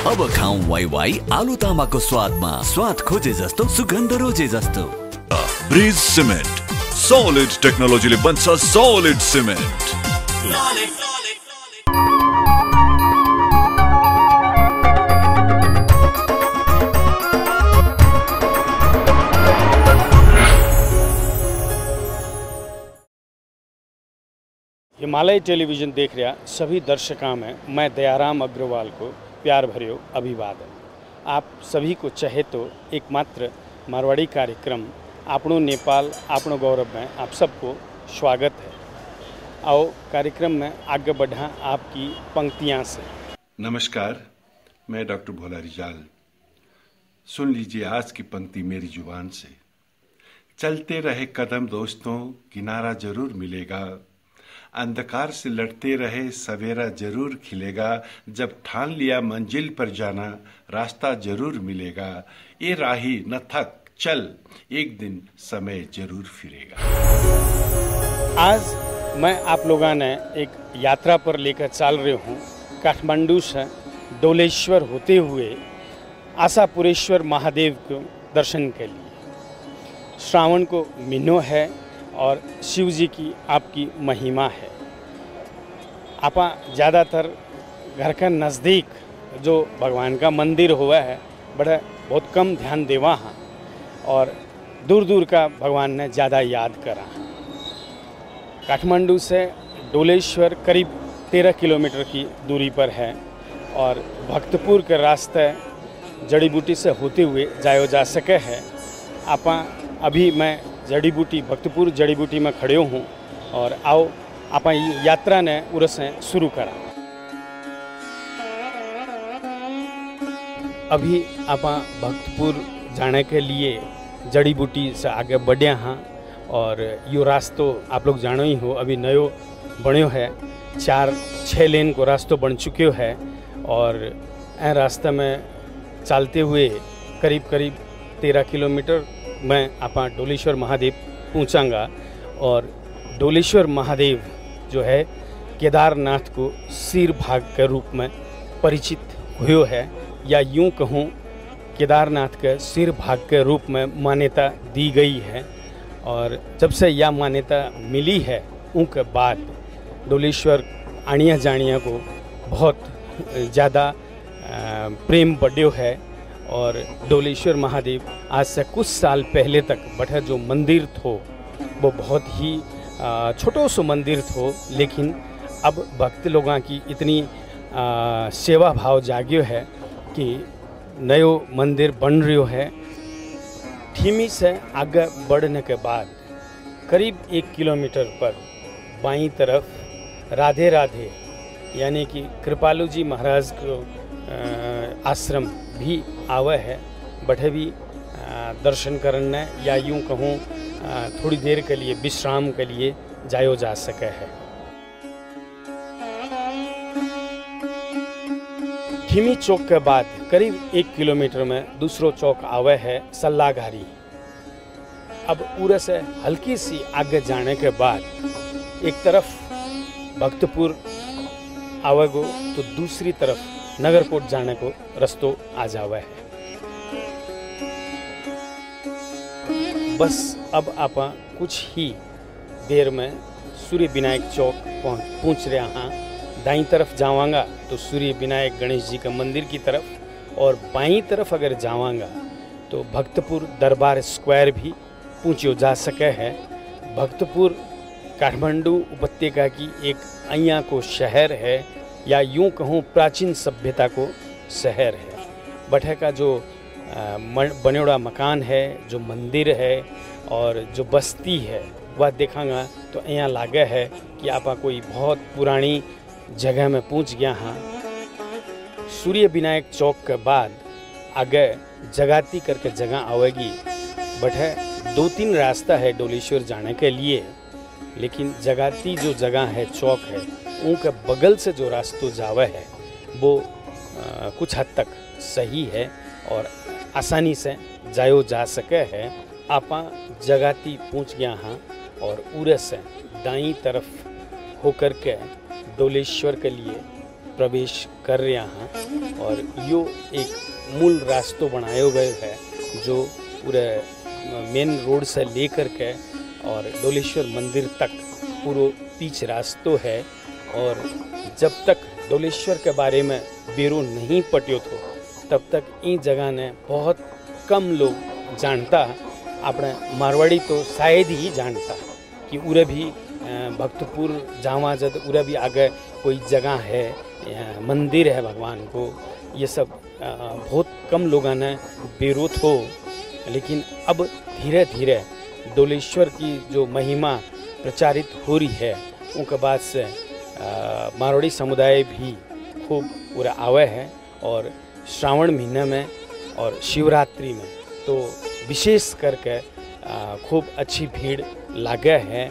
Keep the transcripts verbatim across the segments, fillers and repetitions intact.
अब खाऊं Y Y आलु तामाको स्वादमा स्वाद खोजे जस्तो सुगन्ध रोजे जस्तो। ब्रिज सिमेन्ट सॉलिड टेक्नोलोजीले बन्छ सॉलिड सिमेन्ट। हिमालय टेलीविजन देख रहा सभी दर्शकों में मैं दयाराम अग्रवाल को प्यार भरियो अभिवादन। आप सभी को चाहे तो एकमात्र मारवाड़ी कार्यक्रम आपनो नेपाल आपनो गौरव में आप सबको स्वागत है। आओ कार्यक्रम में आगे बढ़ा आपकी पंक्तियां से। नमस्कार, मैं डॉक्टर भोला रिजाल। सुन लीजिए आज की पंक्ति मेरी जुबान से। चलते रहे कदम दोस्तों, किनारा जरूर मिलेगा। अंधकार से लड़ते रहे सवेरा जरूर खिलेगा। जब ठान लिया मंजिल पर जाना, रास्ता जरूर मिलेगा। ये राही न थक चल, एक दिन समय जरूर फिरेगा। आज मैं आप लोगों ने एक यात्रा पर लेकर चल रहे हूँ। काठमांडू से डोलेश्वर होते हुए आशापुरेश्वर महादेव को दर्शन के लिए। श्रावण को महीनों है और शिव जी की आपकी महिमा है। आप ज़्यादातर घर के नज़दीक जो भगवान का मंदिर हुआ है बड़ा बहुत कम ध्यान देवा हाँ, और दूर दूर का भगवान ने ज़्यादा याद करा। काठमांडू से डोलेश्वर करीब तेरह किलोमीटर की दूरी पर है और भक्तपुर के रास्ते जड़ी बूटी से होते हुए जायो जा सके है। आप अभी मैं जड़ी बूटी भक्तपुर जड़ी बूटी में खड़े हूँ और आओ आप यात्रा ने उरसे शुरू करा। अभी आप भक्तपुर जाने के लिए जड़ी बूटी से आगे बढ़िया हाँ और यो रास्तो आप लोग जानो ही हो, अभी नयो बनो है। चार छः लेन को रास्तो बन चुके है और ए रास्ते में चलते हुए करीब करीब तेरह किलोमीटर मैं आप डोलेश्वर महादेव पहुँचाऊँगा। और डोलेश्वर महादेव जो है केदारनाथ को सिर भाग के रूप में परिचित हुए है, या यूँ कहूँ केदारनाथ के सिर भाग के रूप में मान्यता दी गई है। और जब से यह मान्यता मिली है उनके बाद डोलेश्वर आनिया जानिया को बहुत ज़्यादा प्रेम बढ़्यो है। और डोलेश्वर महादेव आज से कुछ साल पहले तक बैठा जो मंदिर थो वो बहुत ही छोटो सो मंदिर थो, लेकिन अब भक्त लोगों की इतनी आ, सेवा भाव जाग्यो है कि नयो मंदिर बन रही है। ठीमी से आगे बढ़ने के बाद करीब एक किलोमीटर पर बाईं तरफ राधे राधे यानी कि कृपालू जी महाराज को आश्रम भी आवे है। बैठे भी दर्शन करने या यूँ कहूँ थोड़ी देर के लिए विश्राम के लिए जायो जा सके है। ठीमी चौक के बाद करीब एक किलोमीटर में दूसरो चौक आवे है सल्लाघारी। अब पूरे से हल्की सी आगे जाने के बाद एक तरफ भक्तपुर आवेगो तो दूसरी तरफ नगरकोट जाने को रस्तो आ जावा है। बस अब आप कुछ ही देर में सूर्य विनायक चौक पहुँच पहुँच रहे हाँ। दाईं तरफ जावांगा तो सूर्य विनायक गणेश जी का मंदिर की तरफ, और बाईं तरफ अगर जावांगा तो भक्तपुर दरबार स्क्वायर भी पहुँचो जा सके है। भक्तपुर काठमांडू उपत्यका की एक अइया को शहर है, या यूँ कहूँ प्राचीन सभ्यता को शहर है। बैठे का जो बनेड़ा मकान है, जो मंदिर है और जो बस्ती है वह देखांगा तो यहाँ लागे है कि आप कोई बहुत पुरानी जगह में पहुँच गया हाँ। सूर्य विनायक चौक के बाद आगे जगाती करके जगह आवेगी। बैठे दो तीन रास्ता है डोलेश्वर जाने के लिए, लेकिन जगाती जो जगह है चौक है उनके बगल से जो रास्तों जावे है वो आ, कुछ हद तक सही है और आसानी से जायो जा सके है। आप जगाती पहुँच गया हाँ और उरे से दाईं तरफ होकर के डोलेश्वर के लिए प्रवेश कर रहा हाँ और यो एक मूल रास्तो बनायो गयो है जो पूरे मेन रोड से लेकर के और डोलेश्वर मंदिर तक पूरा पीछ रास्तो है। और जब तक डोलेश्वर के बारे में बेरो नहीं पटियो थो तब तक इन जगह ने बहुत कम लोग जानता। अपने मारवाड़ी तो शायद ही जानता कि उरे भी भक्तपुर जावा जब उरे भी आगे कोई जगह है, मंदिर है भगवान को, ये सब बहुत कम लोगों ने बेरो थो। लेकिन अब धीरे धीरे डोलेश्वर की जो महिमा प्रचारित हो रही है उनके बाद से मारवाड़ी समुदाय भी खूब पूरा आवे है। और श्रावण महीने में और शिवरात्रि में तो विशेष करके खूब अच्छी भीड़ लागे है।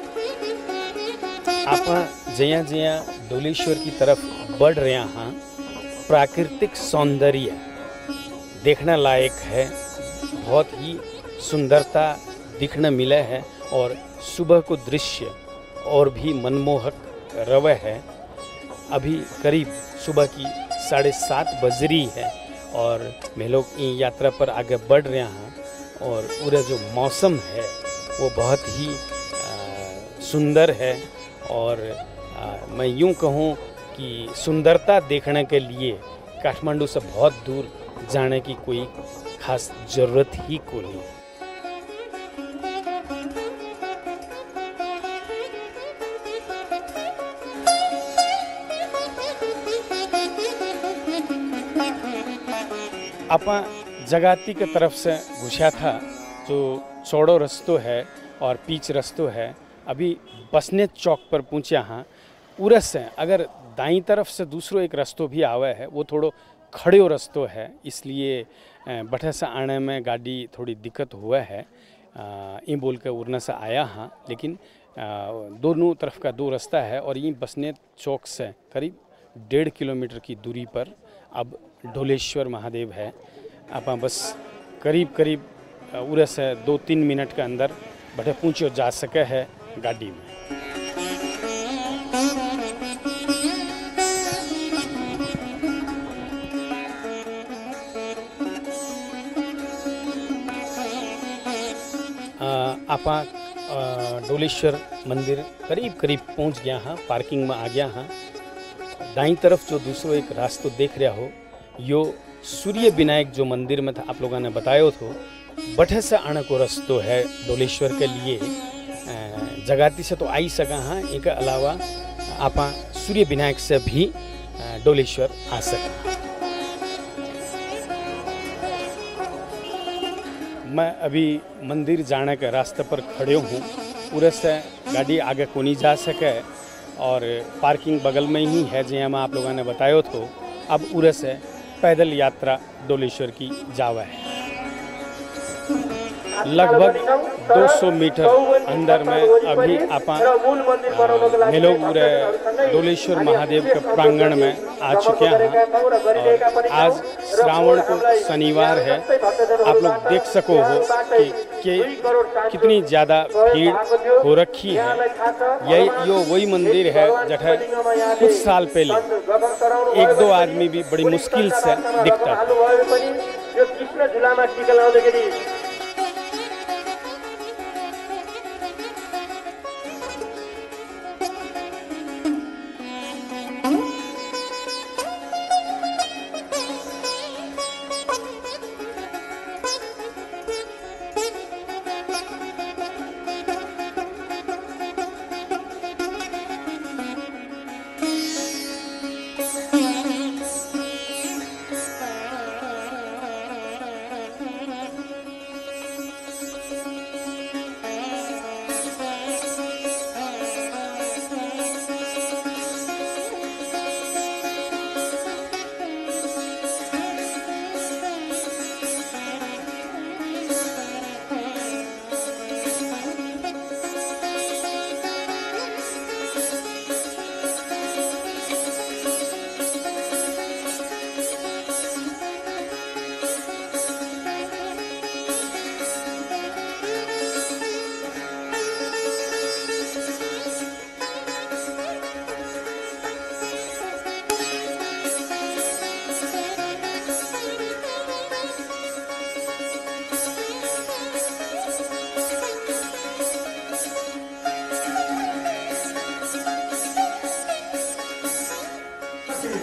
आप जया जया डोलेश्वर की तरफ बढ़ रहे हाँ, प्राकृतिक सौंदर्य देखने लायक है, बहुत ही सुंदरता दिखने मिले है और सुबह को दृश्य और भी मनमोहक रवे है। अभी करीब सुबह की साढ़े सात बज रही है और मैं लोग इन यात्रा पर आगे बढ़ रहे हैं और पूरा जो मौसम है वो बहुत ही आ, सुंदर है। और आ, मैं यूँ कहूँ कि सुंदरता देखने के लिए काठमांडू से बहुत दूर जाने की कोई खास ज़रूरत ही को नहीं। आपा जगाती के तरफ से घुसा था जो चौड़ो रस्तो है और पीच रस्तो है। अभी बसने चौक पर पहुँचा हाँ, उरस से अगर दाई तरफ से दूसरो एक रस्तो भी आवे है वो थोड़ो खड़ो रस्तो है, इसलिए बठे से आने में गाड़ी थोड़ी दिक्कत हुआ है। ये बोल के उड़ने से आया हाँ, लेकिन दोनों तरफ का दो रास्ता है और ये बसने चौक से करीब डेढ़ किलोमीटर की दूरी पर अब डोलेश्वर महादेव है। आप बस करीब करीब उरे से दो तीन मिनट के अंदर बठे पहुँचो जा सके है गाड़ी में। आप डोलेश्वर मंदिर करीब करीब पहुंच गया हाँ, पार्किंग में आ गया हाँ। दाईं तरफ जो दूसरो एक रास्ता देख रहा हो यो सूर्य विनायक जो मंदिर में था आप लोगों ने बताया थो, बठे से आने को रास्तो है डोलेश्वर के लिए। जगाती से तो आई सका हाँ, एक अलावा आप सूर्य विनायक से भी डोलेश्वर आ सका। मैं अभी मंदिर जाने के रास्ते पर खड़े हूँ, पूरे से गाड़ी आगे को नहीं जा सके और पार्किंग बगल में ही है जहाँ मैं आप लोगों ने बताया तो। अब उरे से पैदल यात्रा डोलेश्वर की जावा है। लगभग दो सौ मीटर अंदर में अभी आप ये लोग पूरे डोलेश्वर महादेव के प्रांगण में आ चुके हैं। और आज श्रावण को शनिवार है, आप लोग देख सको हो कि, कि कितनी ज़्यादा भीड़ हो रखी है। यही यो वही मंदिर है जहाँ कुछ साल पहले एक दो आदमी भी बड़ी मुश्किल से दिखता है।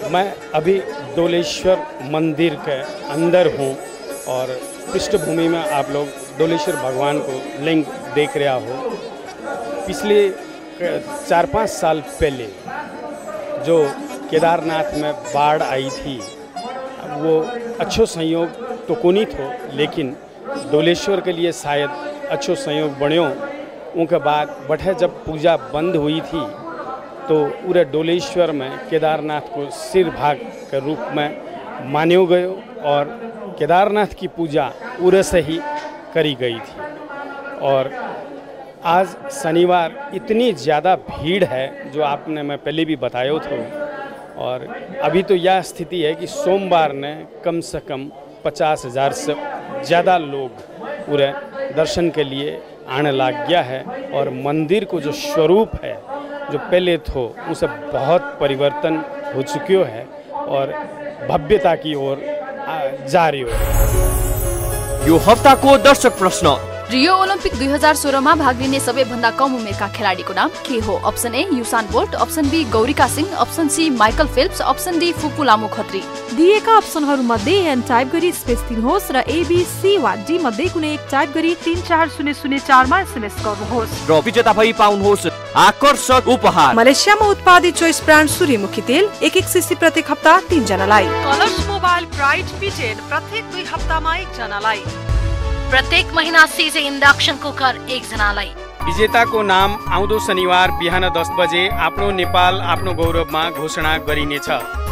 मैं अभी डोलेश्वर मंदिर के अंदर हूँ और पृष्ठभूमि में आप लोग डोलेश्वर भगवान को लिंग देख रहा हो। पिछले चार पाँच साल पहले जो केदारनाथ में बाढ़ आई थी वो अच्छो संयोग तो कोनी थो, लेकिन डोलेश्वर के लिए शायद अच्छो संयोग बन्यो। उनके बाद बठे जब पूजा बंद हुई थी तो पूरे डोलेश्वर में केदारनाथ को सिर भाग के रूप में मान्यो गयो और केदारनाथ की पूजा पूरे से ही करी गई थी। और आज शनिवार इतनी ज़्यादा भीड़ है जो आपने मैं पहले भी बताया था। और अभी तो यह स्थिति है कि सोमवार ने कम से कम पचास हज़ार से ज़्यादा लोग पूरे दर्शन के लिए आने लग गया है। और मंदिर को जो स्वरूप है जो पहले थो उसे बहुत परिवर्तन हो चुके है और भव्यता की ओर जा रही हो। यो हफ्ता को दर्शक प्रश्न। रियो ओलम्पिक दुई हजार सोह्र में भाग लिने सबैभन्दा कम उमेरका खेलाडीको नाम के हो? Option A Usain Bolt, option B Gaurika Singh, option C Michael Phelps, option D Phupu Lamo Khatri. दिएका अप्सनहरू मध्ये एन टाइप गरी स्पेस दिनुहोस् र ए बी सी वा डी मध्ये कुनै एक टाइप गरी तीन चार शून्य शून्य चार मा एसएमएस गर्नुहोस् र विजेता भई पाउनुहोस् आकर्षक उपहार। मलेसियामा उत्पादित चोइस ब्रान्ड सूर्यमुखी तेल एक एक सीसी प्रत्येक हप्ता तीन जनालाई। कलर्स मोबाइल ब्राइट पिटेन प्रत्येक दुई हप्तामा एक जनालाई। प्रत्येक महीना सीजे इंडक्शन कुकर एक जनालाई। विजेताको नाम आउँदो शनिवार बिहान दस बजे आफ्नो नेपाल आफ्नो गौरवमा घोषणा गरिनेछ।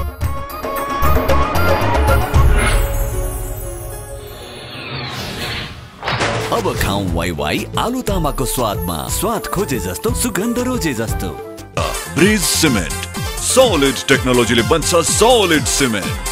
अब खाऊं वाई वाई आलु तामाको स्वादमा, स्वाद खोजे जस्तो सुगन्ध रोजे जस्तो। ब्रिज सिमेन्ट सॉलिड टेक्नोलोजीले बन्छ सॉलिड सिमेन्ट।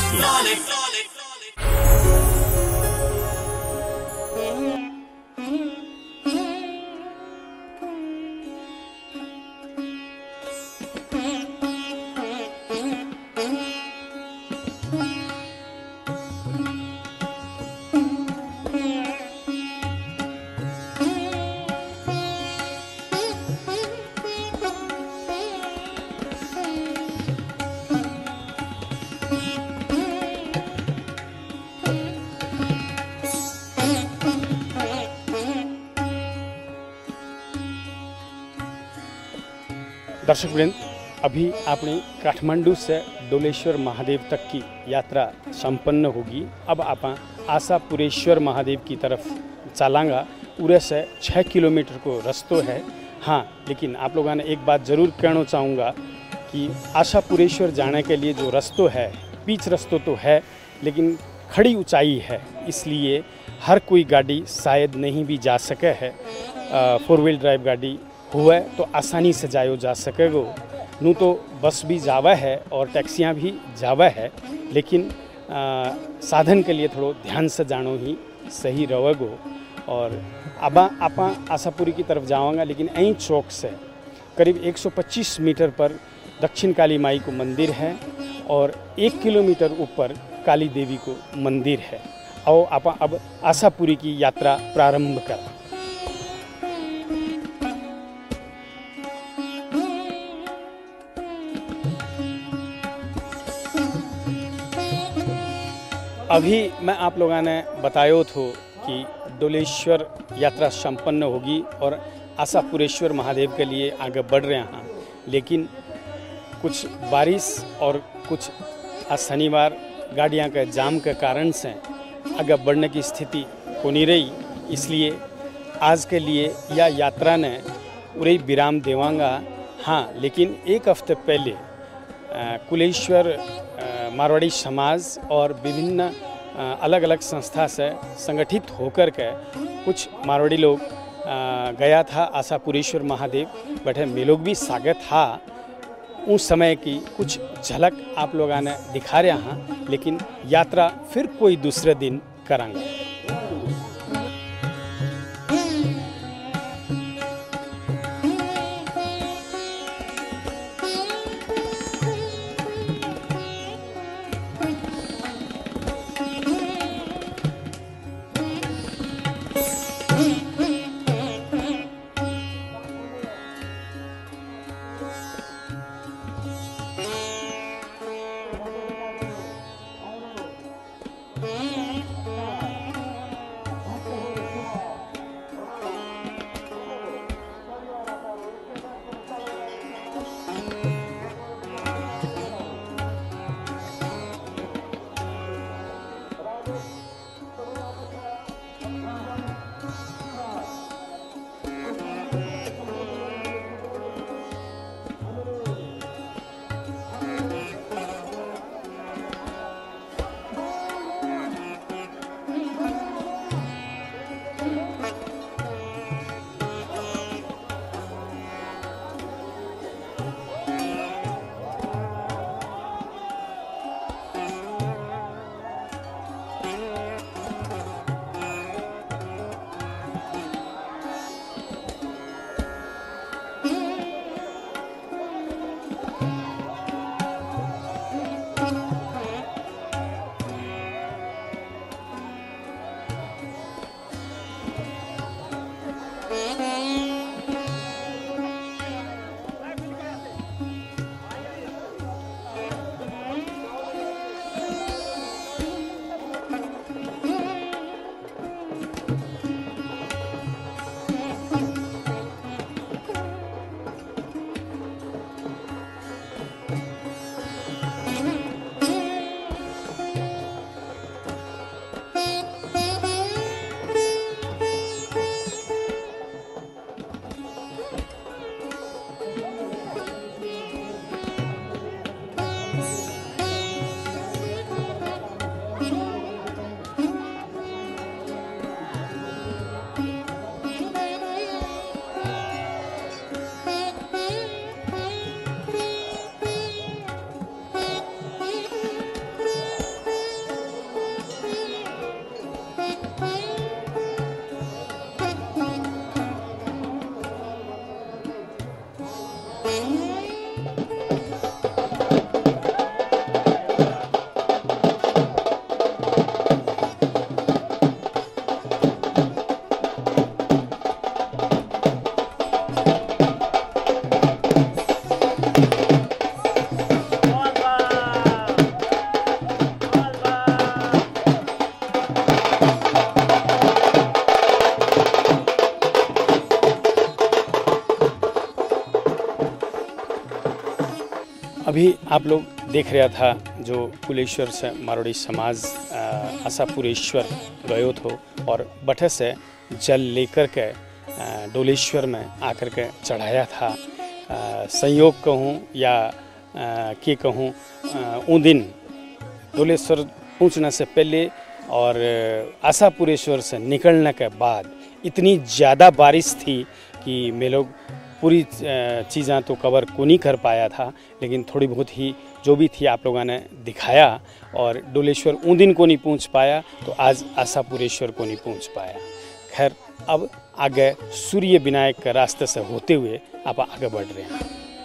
दर्शक वृंद, अभी अपनी काठमांडू से डोलेश्वर महादेव तक की यात्रा संपन्न होगी। अब आप आशापुरेश्वर महादेव की तरफ चलांगा। पूरे से छः किलोमीटर को रास्तों है। हाँ, लेकिन आप लोगों ने एक बात ज़रूर कहना चाहूँगा कि आशापुरेश्वर जाने के लिए जो रास्तों है, बीच रास्तों तो है लेकिन खड़ी ऊंचाई है, इसलिए हर कोई गाड़ी शायद नहीं भी जा सके है। फोर व्हील ड्राइव गाड़ी हुआ तो आसानी से जायो जा सकेगो। नू तो बस भी जावा है और टैक्सियाँ भी जावा है, लेकिन आ, साधन के लिए थोड़ो ध्यान से जानो ही सही रहेगो। और अब आप आशापुरी की तरफ जाऊँगा, लेकिन यहीं चौक से करीब एक सौ पच्चीस मीटर पर दक्षिण काली माई को मंदिर है और एक किलोमीटर ऊपर काली देवी को मंदिर है। और आप अब आशापुरी की यात्रा प्रारंभ कर। अभी मैं आप लोगों ने बताया था कि डोलेश्वर यात्रा संपन्न होगी और आशापुरेश्वर महादेव के लिए आगे बढ़ रहे हैं, लेकिन कुछ बारिश और कुछ आज शनिवार गाड़ियां के जाम के कारण से आगे बढ़ने की स्थिति हो नहीं रही। इसलिए आज के लिए यह यात्रा ने पूरे विराम देवांगा। हाँ, लेकिन एक हफ्ते पहले कुलेश्वर मारवाड़ी समाज और विभिन्न अलग अलग संस्था से संगठित होकर के कुछ मारवाड़ी लोग गया था आशापुरेश्वर महादेव बैठे में लोग भी स्वागत था। उस समय की कुछ झलक आप लोगों ने दिखा रहे हैं, लेकिन यात्रा फिर कोई दूसरे दिन करांगे। अभी आप लोग देख रहा था जो कुलेश्वर से मारवाड़ी समाज आशापुरेश्वर गयो थो और बठे से जल लेकर के डोलेश्वर में आकर के चढ़ाया था। संयोग कहूँ या के कहूँ, उन दिन डोलेश्वर पहुँचने से पहले और आशापुरेश्वर से निकलने के बाद इतनी ज़्यादा बारिश थी कि मैं लोग पूरी चीज़ें तो कवर को नहीं कर पाया था, लेकिन थोड़ी बहुत ही जो भी थी आप लोगों ने दिखाया। और डोलेश्वर उन दिन को नहीं पहुंच पाया तो आज आशापुरेश्वर को नहीं पहुंच पाया। खैर, अब आगे सूर्य विनायक के रास्ते से होते हुए आप आगे बढ़ रहे हैं।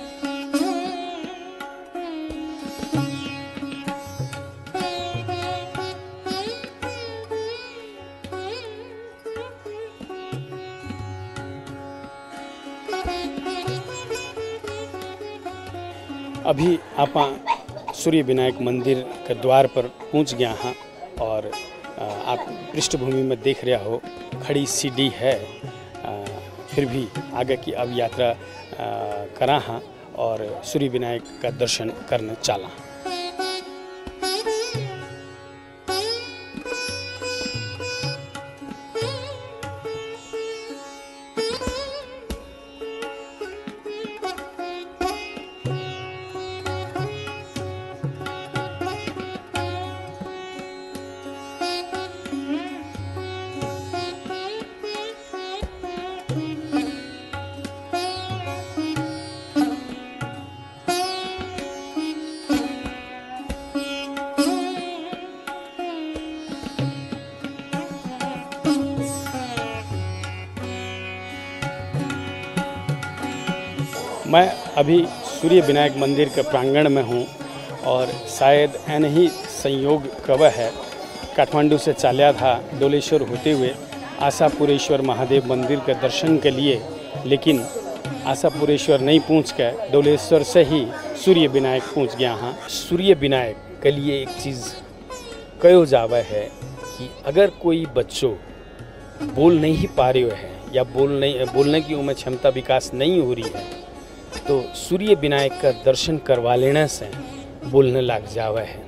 अभी आप सूर्य विनायक मंदिर के द्वार पर पहुंच गया हाँ और आप पृष्ठभूमि में देख रहा हो खड़ी सीढ़ी है, फिर भी आगे की अब यात्रा करा हाँ और सूर्य विनायक का दर्शन करने चला। मैं अभी सूर्य विनायक मंदिर के प्रांगण में हूँ और शायद ऐन ही संयोग कवह है, काठमांडू से चालिया था डोलेश्वर होते हुए आशापुरेश्वर महादेव मंदिर के दर्शन के लिए, लेकिन आशापुरेश्वर नहीं पहुँच के डोलेश्वर से ही सूर्य विनायक पहुँच गया हाँ। सूर्य विनायक के लिए एक चीज़ कहो जावे है कि अगर कोई बच्चों बोल नहीं पा रहे है या बोल नहीं बोलने की उम्र क्षमता विकास नहीं हो रही है तो सूर्य विनायक का दर्शन करवा लेने से बोलने लग जावे है।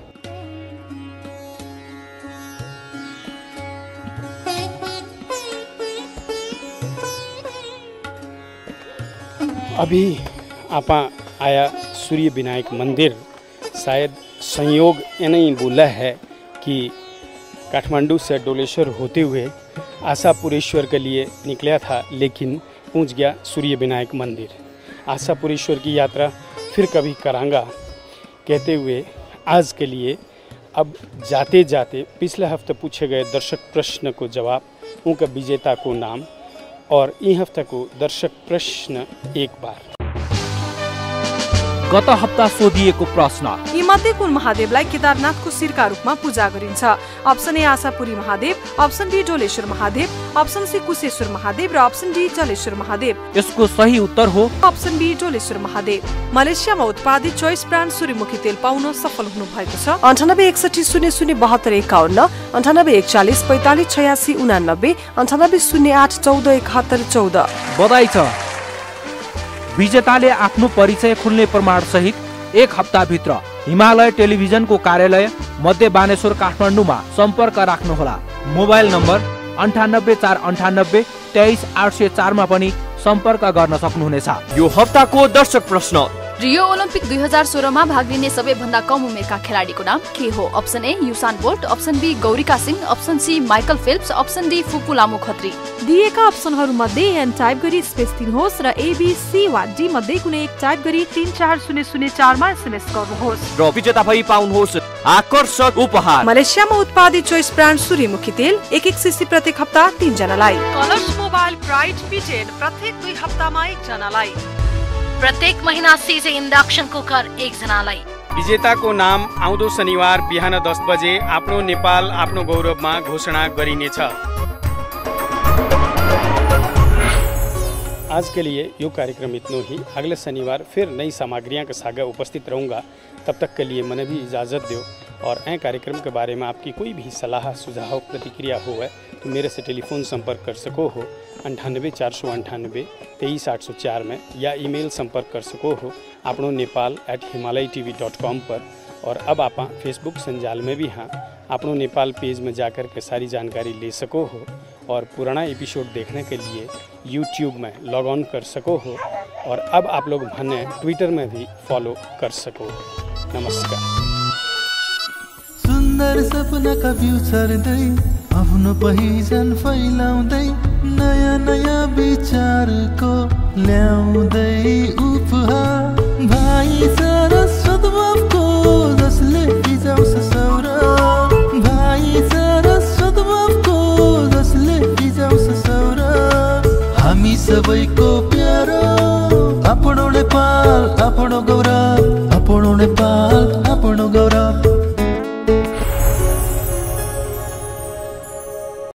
अभी आप आया सूर्य विनायक मंदिर, शायद संयोग ये नहीं बोला है कि काठमांडू से डोलेश्वर होते हुए आशापुरेश्वर के लिए निकला था, लेकिन पहुंच गया सूर्य विनायक मंदिर। आशापुरेश्वर की यात्रा फिर कभी करांगा कहते हुए आज के लिए अब जाते जाते पिछले हफ्ते पूछे गए दर्शक प्रश्न को जवाब, उनका विजेता को नाम और ई हफ्ते को दर्शक प्रश्न एक बार। गत हप्ता सोधिएको प्रश्न, यी मध्ये कुन महादेवलाई केदारनाथको शिरका रूपमा पूजा गरिन्छ? Option A Ashapuri Mahadev, option B Doleshwar Mahadev, option C Kusheshwar Mahadev र अप्सन डी जलेश्वर महादेव। यसको सही उत्तर हो अप्सन बी डोलेश्वर महादेव। मलेसियामा उत्पादित चोइस ब्रान्ड सूर्यमुखी तेल पाउन सफल हुनु भएको छ। अन्ठानब्बे एकसठी शून्य शून्य बहत्तर एकाउन्न, अन्ठानब्बे एकचालिस पैंतालिस छयासी उनानब्बे, अन्ठानब्बे शून्य आठ चौध एकहत्तर चौध। बधाई छ। विजेताले आफ्नो परिचय खुल्ने प्रमाण सहित एक हप्ता भित्र हिमालय टेलिभिजनको कार्यालय मध्य बानेश्वर काठमाडौँमा सम्पर्क राख्नुहोला। मोबाइल नम्बर अन्ठानब्बे चार अन्ठानब्बे तेइस आठ सय चार मा पनि सम्पर्क गर्न सक्नुहुनेछ। यो हप्ताको दर्शक प्रश्न, रियो ओलम्पिक दुई हजार सोह्र में भाग लिने सबैभन्दा कम उमेरका खेलाडीको नाम के हो? Option A Usain Bolt, option B Gaurika Singh, option C Michael Phelps, option D Phupu Lamo Khatri. दिएका अप्सनहरू मध्ये एन टाइप गरी स्पेस दिनुहोस् र ए बी सी वा डी मध्ये कुनै एक टाइप गरी तीन चार शून्य शून्य चार मा एसएमएस गर्नुहोस् र विजेता भई पाउनुहोस् आकर्षक उपहार। मलेसियामा उत्पादित चोइस ब्रान्ड सूर्यमुखी तेल एक एक सीसी प्रत्येक हप्ता तीन जनालाई। कलर्स मोबाइल प्राइड पिटेन प्रत्येक दुई हप्तामा एक जनालाई। प्रत्येक महीना सीजे इंडक्शन कुकर एक जनालाई। विजेताको नाम आउँदो शनिबार बिहान दस बजे आफ्नो नेपाल आफ्नो गौरवमा घोषणा गरिनेछ। आज के लिए यो कार्यक्रम इतना ही। अगले शनिवार फिर नई सामग्रियां के साथ उपस्थित रहूंगा। तब तक के लिए मैंने भी इजाज़त दो। और ऐ कार्यक्रम के बारे में आपकी कोई भी सलाह सुझाव प्रतिक्रिया हो है तो मेरे से टेलीफोन संपर्क कर सको हो अंठानब्बे चार सौ अंठानब्बे तेईस आठ सौ चार में, या ईमेल संपर्क कर सको हो आपनो Nepal at Himalaya TV dot com पर। और अब आप फेसबुक संजाल में भी हाँ आपनो नेपाल पेज में जाकर के सारी जानकारी ले सको हो, और पुराना एपिसोड देखने के लिए यूट्यूब में लॉग ऑन कर सको हो, और अब आप लोग भने ट्विटर में भी फॉलो कर सको हो। नमस्कार। सुन्दर सपनाका बिउ छर्दै आफ्नो पहिचान फैलाउँदै नयाँ नयाँ विचारको ल्याउँदै उपहार भाइचारा सद्भावको जसले फिजाउँछ सौरभ भाइचारा सद्भावको जसले फिजाउँछ सौरभ हामी सबैको